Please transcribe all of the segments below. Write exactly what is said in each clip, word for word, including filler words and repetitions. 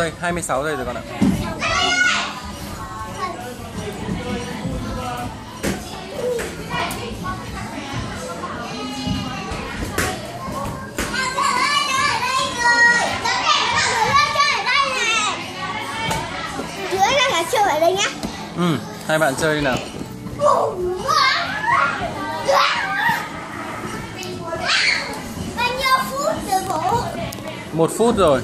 giây, hai mươi sáu giây rồi con ạ. Chơi ở đây nhá. Ừ, hai bạn chơi đi nào. Bao nhiêu phút rồi bố? Một phút rồi.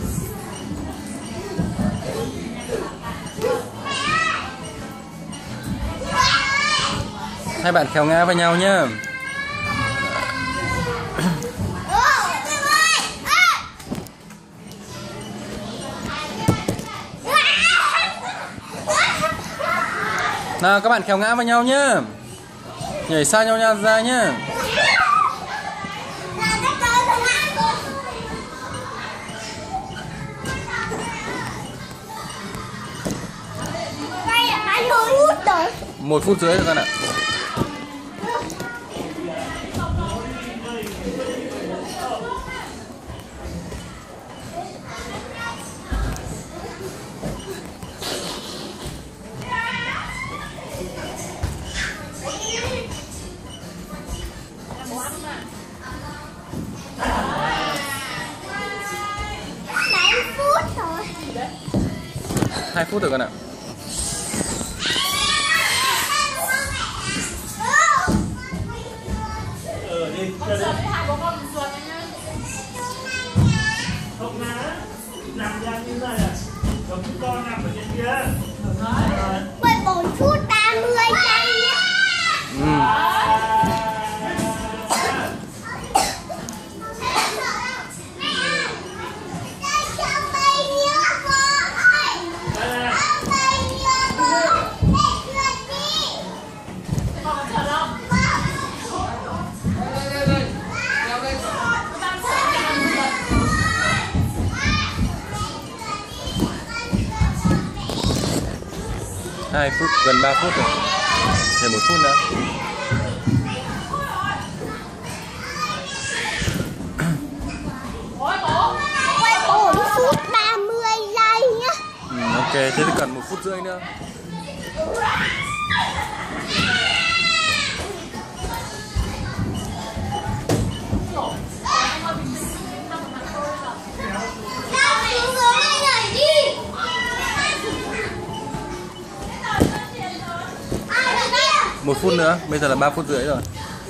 Hai bạn khéo ngã vào nhau nhá. Nào các bạn khéo ngã vào nhau nhá. Nhảy xa nhau nhau ra nhá. Một phút rưỡi rồi con ạ. Hai phút rồi con ạ. Ờ đi, chơi đi. Không má, nằm ra như này à. Còn chúng con nằm ở trên kia. Quay bốn phút ba mươi giây nhé. Ừ. Hai phút, gần ba phút rồi. Để một phút nữa. Quay bốn phút ba mươi giây nhá. Ừ, ok, thế thì cần một phút rưỡi nữa. Một phút nữa, bây giờ là ba phút rưỡi rồi.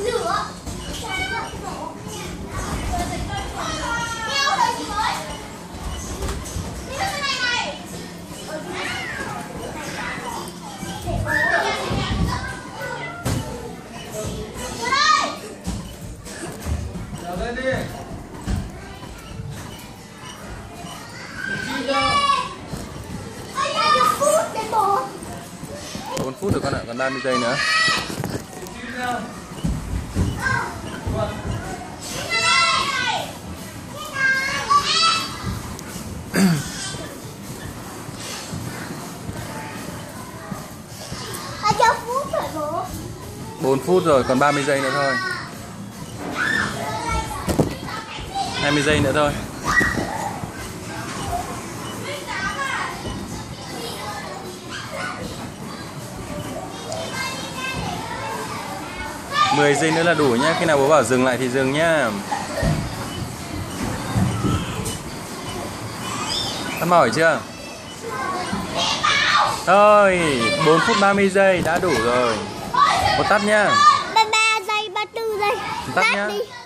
bốn phút rồi con ạ, còn ba mươi giây nữa. bốn phút rồi, còn ba mươi giây nữa thôi. hai mươi giây nữa thôi. mười giây nữa là đủ nhá, khi nào bố bảo dừng lại thì dừng nhá. Đã mỏi chưa? Thôi, bốn phút ba mươi giây đã đủ rồi. Một tắt nhá. ba mươi ba giây, ba mươi tư giây. Tắt nhá.